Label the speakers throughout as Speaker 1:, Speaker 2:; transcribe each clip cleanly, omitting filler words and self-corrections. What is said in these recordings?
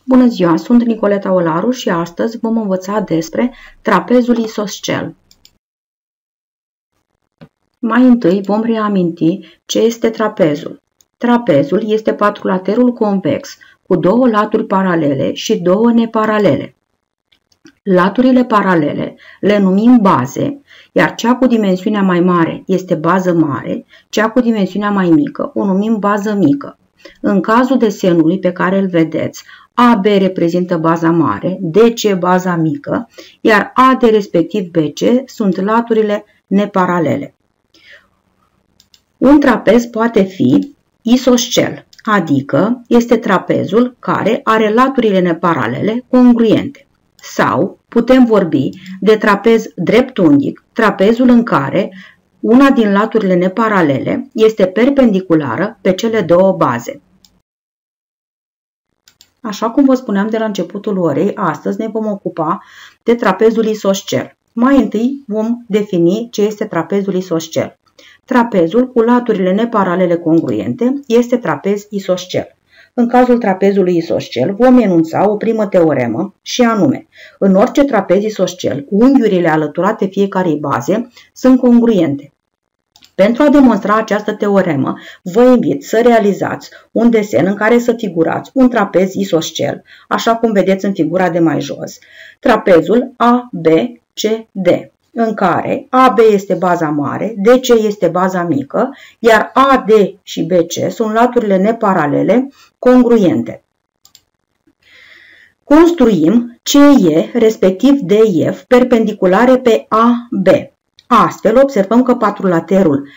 Speaker 1: Bună ziua, sunt Nicoleta Olaru și astăzi vom învăța despre trapezul isoscel. Mai întâi vom reaminti ce este trapezul. Trapezul este patrulaterul convex cu două laturi paralele și două neparalele. Laturile paralele le numim baze, iar cea cu dimensiunea mai mare este bază mare, cea cu dimensiunea mai mică o numim bază mică. În cazul desenului pe care îl vedeți, AB reprezintă baza mare, DC baza mică, iar AD respectiv BC sunt laturile neparalele. Un trapez poate fi isoscel, adică este trapezul care are laturile neparalele congruente. Sau putem vorbi de trapez dreptunghic, trapezul în care una din laturile neparalele este perpendiculară pe cele două baze. Așa cum vă spuneam de la începutul orei, astăzi ne vom ocupa de trapezul isoscel. Mai întâi vom defini ce este trapezul isoscel. Trapezul cu laturile neparalele congruente este trapez isoscel. În cazul trapezului isoscel vom enunța o primă teoremă și anume, în orice trapez isoscel, unghiurile alăturate fiecarei baze sunt congruente. Pentru a demonstra această teoremă, vă invit să realizați un desen în care să figurați un trapez isoscel, așa cum vedeți în figura de mai jos, trapezul ABCD, în care AB este baza mare, DC este baza mică, iar AD și BC sunt laturile neparalele congruente. Construim CE, respectiv DF, perpendiculare pe AB. Astfel, observăm că patrulaterul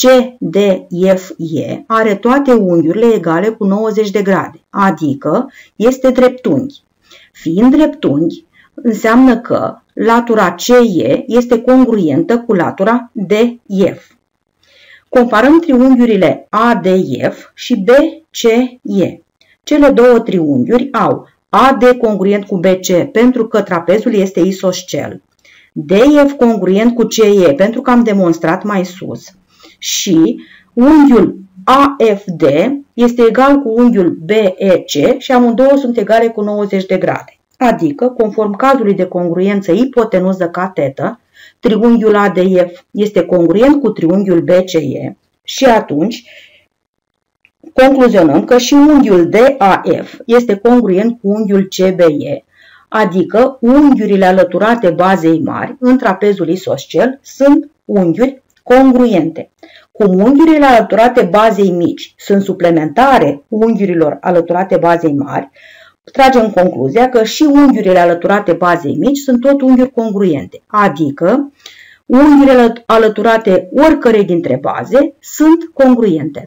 Speaker 1: CDFE are toate unghiurile egale cu 90 de grade, adică este dreptunghi. Fiind dreptunghi, înseamnă că latura CE este congruentă cu latura DF. Comparăm triunghiurile ADF și BCE. Cele două triunghiuri au AD congruent cu BC pentru că trapezul este isoscel, DF congruent cu CE pentru că am demonstrat mai sus și unghiul AFD este egal cu unghiul BEC și amândouă sunt egale cu 90 de grade. Adică, conform cazului de congruență ipotenuză catetă, triunghiul ADF este congruent cu triunghiul BCE și atunci concluzionăm că și unghiul DAF este congruent cu unghiul CBE, adică unghiurile alăturate bazei mari în trapezul isoscel sunt unghiuri congruente. Cum unghiurile alăturate bazei mici sunt suplementare unghiurilor alăturate bazei mari, tragem concluzia că și unghiurile alăturate bazei mici sunt tot unghiuri congruente, adică unghiurile alăturate oricărei dintre baze sunt congruente.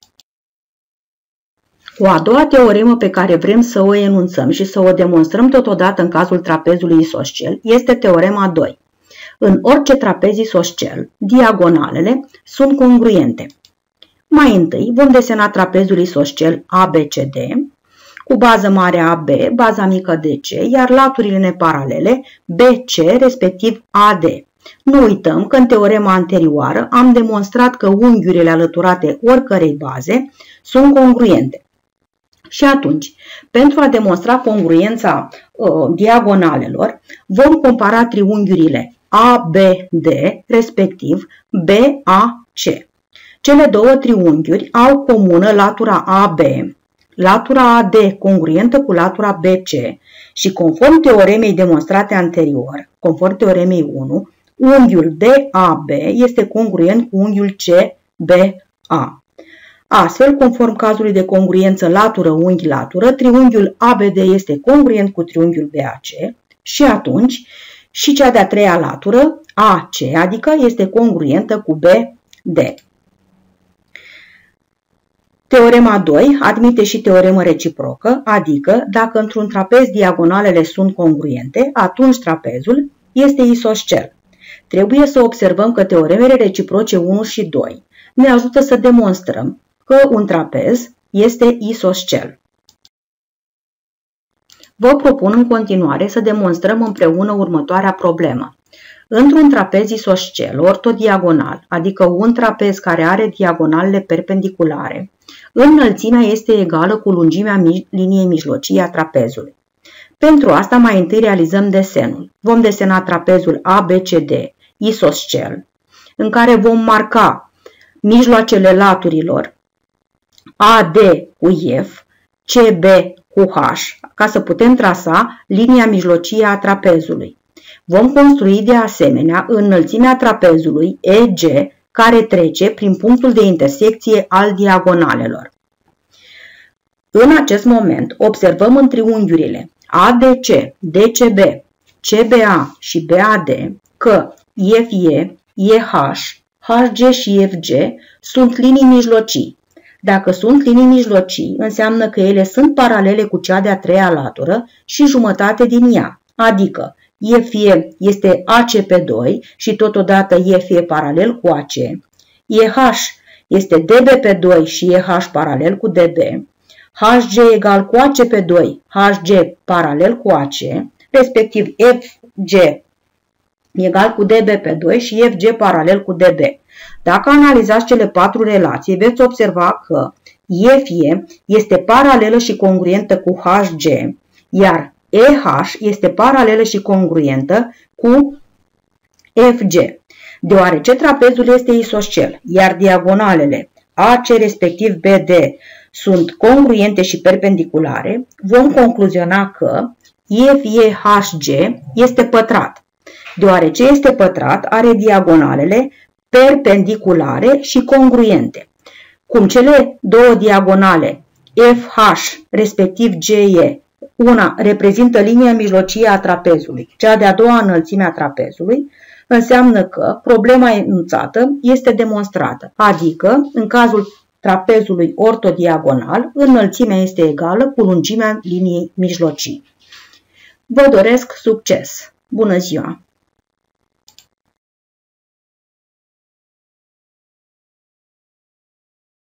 Speaker 1: O a doua teoremă pe care vrem să o enunțăm și să o demonstrăm totodată în cazul trapezului isoscel este teorema 2. În orice trapez isoscel, diagonalele sunt congruente. Mai întâi vom desena trapezul isoscel ABCD cu bază mare AB, baza mică DC, iar laturile neparalele BC, respectiv AD. Nu uităm că în teorema anterioară am demonstrat că unghiurile alăturate oricărei baze sunt congruente. Și atunci, pentru a demonstra congruența diagonalelor, vom compara triunghiurile ABD, respectiv BAC. Cele două triunghiuri au comună latura AB, latura AD congruentă cu latura BC și conform teoremei demonstrate anterior, conform teoremei 1, unghiul DAB este congruent cu unghiul CBA. Astfel, conform cazului de congruență latură-unghi-latură, triunghiul ABD este congruent cu triunghiul BAC și atunci și cea de-a treia latură, AC, adică este congruentă cu BD. Teorema 2 admite și teoremă reciprocă, adică dacă într-un trapez diagonalele sunt congruente, atunci trapezul este isoscel. Trebuie să observăm că teoremele reciproce 1 și 2 ne ajută să demonstrăm că un trapez este isoscel. Vă propun în continuare să demonstrăm împreună următoarea problemă. Într-un trapez isoscel ortodiagonal, adică un trapez care are diagonalele perpendiculare, înălțimea este egală cu lungimea liniei mijlocii a trapezului. Pentru asta mai întâi realizăm desenul. Vom desena trapezul ABCD isoscel, în care vom marca mijloacele laturilor AD cu F, CB cu H, ca să putem trasa linia mijlocie a trapezului. Vom construi de asemenea înălțimea trapezului EG, care trece prin punctul de intersecție al diagonalelor. În acest moment observăm în triunghiurile ADC, DCB, CBA și BAD că FE, EH, HG și FG sunt linii mijlocii. Dacă sunt linii mijlocii, înseamnă că ele sunt paralele cu cea de-a treia latură și jumătate din ea, adică FE este AC pe 2 și totodată FE paralel cu AC, EH este DB pe 2 și EH paralel cu DB, HG egal cu AC pe 2, HG paralel cu AC, respectiv FG egal cu DB pe 2 și FG paralel cu DB. Dacă analizați cele 4 relații, veți observa că FE este paralelă și congruentă cu HG, iar EH este paralelă și congruentă cu FG. Deoarece trapezul este isoscel, iar diagonalele AC respectiv BD sunt congruente și perpendiculare, vom concluziona că FEHG este pătrat. Deoarece este pătrat, are diagonalele perpendiculare și congruente. Cum cele două diagonale FH respectiv GE, una reprezintă linia mijlocie a trapezului, cea de-a doua înălțime a trapezului, înseamnă că problema enunțată este demonstrată, adică, în cazul trapezului ortodiagonal, înălțimea este egală cu lungimea liniei mijlocii. Vă doresc succes! Bună ziua!